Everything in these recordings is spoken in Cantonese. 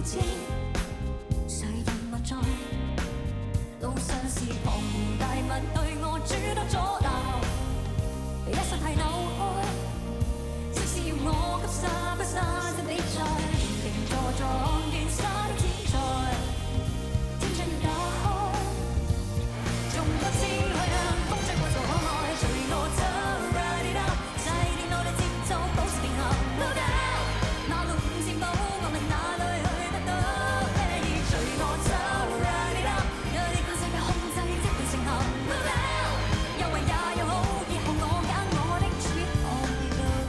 知，誰人還在？路上是龐大物對我諸多阻撓，一身體扭開，即使要我急剎不剎的比賽，停坐在亂沙的剪裁，天窗要打開，仲不知去向風吹過就可愛，隨我走 ride it up， 細電腦的節奏保持平衡 ，no doubt， 馬路五線譜我問哪裏去得到？隨我走 ride it up， 讓你把世界控制一半成行 ，no doubt， 優惠也有好，以後我揀我的 trip on the go。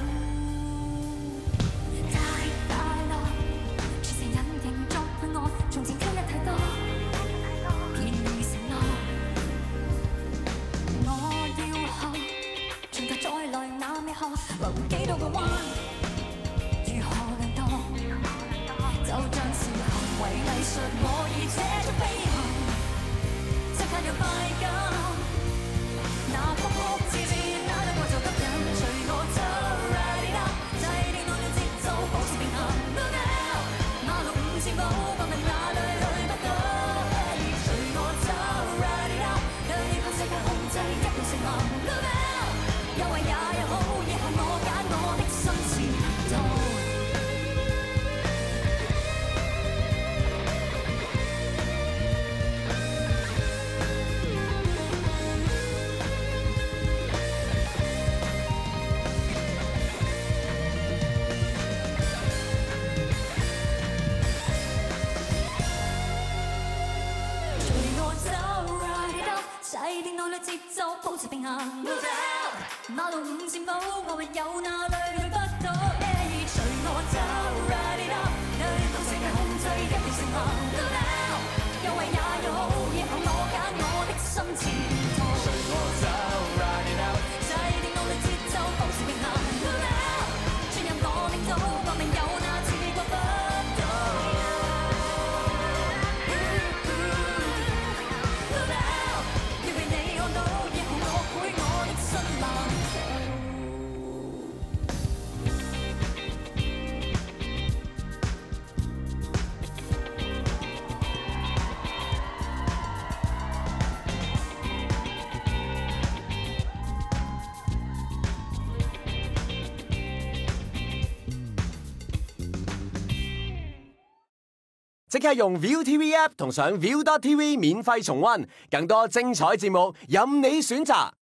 大樂，全城隱形作伴我，從前傾得太多，便已承諾。我要學，從頭再來那尾學，來回幾多個彎，如何量度？就像是行為藝術，我以這種飛行，即刻要快感。那曲曲折折，哪兩個就吸引？隨我走 ride it up， 細電腦的節奏保持平衡 ，no doubt， 馬路五線譜我問哪裏去不到？隨我走 ride it up， 讓你把世界控制一半成行 ，no doubt， 優惠也有好，以後我揀我的新前途。隨我走 ride it up， 細電腦裏節奏保持平衡 ，no doubt， 馬路五線譜我還有哪裏去不到？隨我走 ride it up， 讓世界控制一半成行 ，no doubt， 優惠也有好，以後我揀我的新前途。隨我走 ride it up， 細電腦裏節奏保持平衡 ，no doubt， 轉入我領土，我命有那次過不到。No doubt， 要被你看到，以後我繪我的新藍圖。 即刻用 ViuTV App 同上 Viu.tv 免費重溫，更多精彩節目任你選擇。